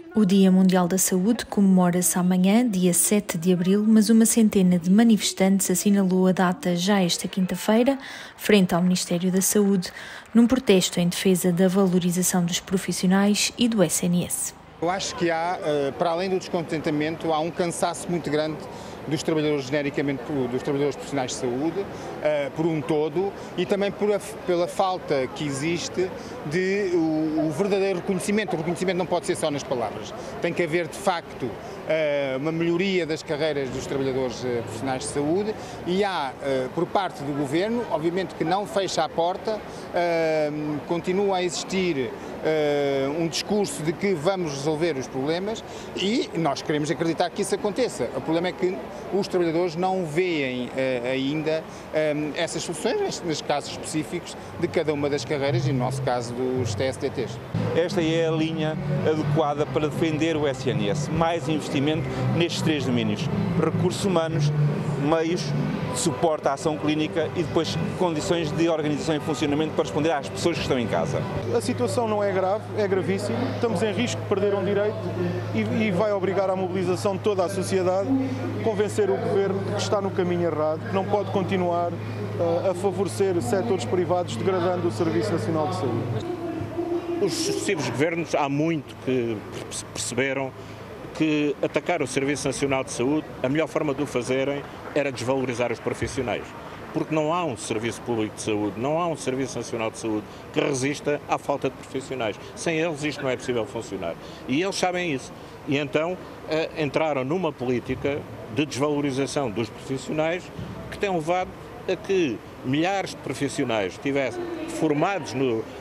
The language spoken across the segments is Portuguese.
O Dia Mundial da Saúde comemora-se amanhã, dia 7 de abril, mas uma centena de manifestantes assinalou a data já esta quinta-feira, frente ao Ministério da Saúde, num protesto em defesa da valorização dos profissionais e do SNS. Eu acho que há, para além do descontentamento, há um cansaço muito grande dos trabalhadores, genericamente dos trabalhadores profissionais de saúde, por um todo, e também pela falta que existe de o verdadeiro reconhecimento. O reconhecimento não pode ser só nas palavras. Tem que haver, de facto, uma melhoria das carreiras dos trabalhadores profissionais de saúde e há, por parte do Governo, obviamente que não fecha a porta, continua a existir um discurso de que vamos resolver os problemas e nós queremos acreditar que isso aconteça. O problema é que os trabalhadores não veem ainda essas soluções, nos casos específicos de cada uma das carreiras e no nosso caso dos TSDTs. Esta é a linha adequada para defender o SNS. Mais investimento nestes três domínios: recursos humanos, meios, suporte à ação clínica e depois condições de organização e funcionamento para responder às pessoas que estão em casa. A situação não é grave, é gravíssima. Estamos em risco de perder um direito e vai obrigar à mobilização de toda a sociedade, convencer o Governo de que está no caminho errado, que não pode continuar a favorecer setores privados degradando o Serviço Nacional de Saúde. Os sucessivos governos há muito que perceberam que atacar o Serviço Nacional de Saúde, a melhor forma de o fazerem era desvalorizar os profissionais. Porque não há um Serviço Público de Saúde, não há um Serviço Nacional de Saúde que resista à falta de profissionais. Sem eles isto não é possível funcionar. E eles sabem isso. E então entraram numa política de desvalorização dos profissionais que tem levado a que milhares de profissionais estivessem formados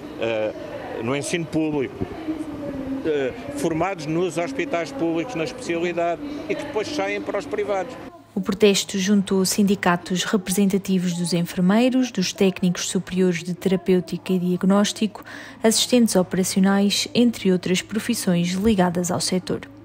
no ensino público, formados nos hospitais públicos na especialidade e que depois saem para os privados. O protesto juntou sindicatos representativos dos enfermeiros, dos técnicos superiores de terapêutica e diagnóstico, assistentes operacionais, entre outras profissões ligadas ao setor.